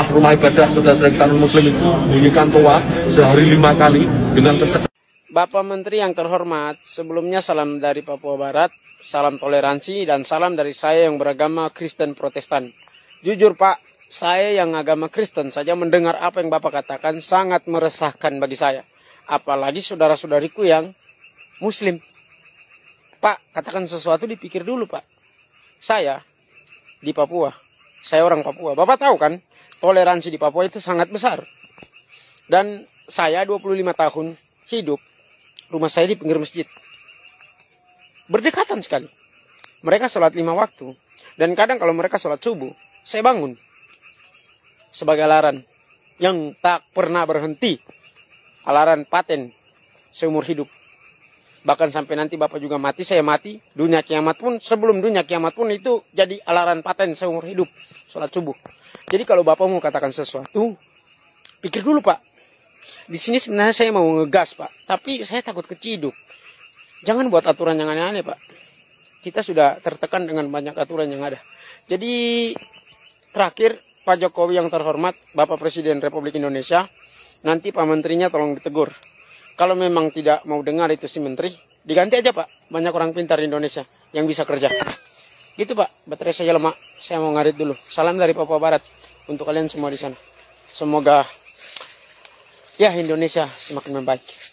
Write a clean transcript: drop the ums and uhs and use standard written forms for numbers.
Rumah ibadah saudara-saudara kita non-muslim itu bunyikan toa sehari 5 kali dengan kencang. Bapak Menteri yang terhormat, sebelumnya salam dari Papua Barat, salam toleransi, dan salam dari saya yang beragama Kristen Protestan. Jujur Pak, saya yang agama Kristen saja mendengar apa yang Bapak katakan sangat meresahkan bagi saya. Apalagi saudara-saudariku yang Muslim. Pak, katakan sesuatu dipikir dulu Pak. Saya di Papua, saya orang Papua. Bapak tahu kan, toleransi di Papua itu sangat besar. Dan saya 25 tahun hidup, rumah saya di pinggir masjid. Berdekatan sekali. Mereka sholat 5 waktu. Dan kadang kalau mereka sholat subuh, saya bangun. Sebagai alarm yang tak pernah berhenti. Alarm paten seumur hidup. Bahkan sampai nanti Bapak juga mati, saya mati. Dunia kiamat pun, sebelum dunia kiamat pun itu jadi alarm paten seumur hidup. Sholat subuh. Jadi kalau Bapak mau katakan sesuatu, pikir dulu Pak. Di sini sebenarnya saya mau ngegas Pak, tapi saya takut keciduk. Jangan buat aturan yang aneh-aneh Pak. Kita sudah tertekan dengan banyak aturan yang ada. Jadi terakhir Pak Jokowi yang terhormat, Bapak Presiden Republik Indonesia, nanti Pak Menterinya tolong ditegur. Kalau memang tidak mau dengar itu si Menteri, diganti aja Pak. Banyak orang pintar di Indonesia yang bisa kerja. Gitu Pak, baterai saya lemah. Saya mau ngarit dulu. Salam dari Papua Barat untuk kalian semua di sana. Semoga ya Indonesia semakin membaik.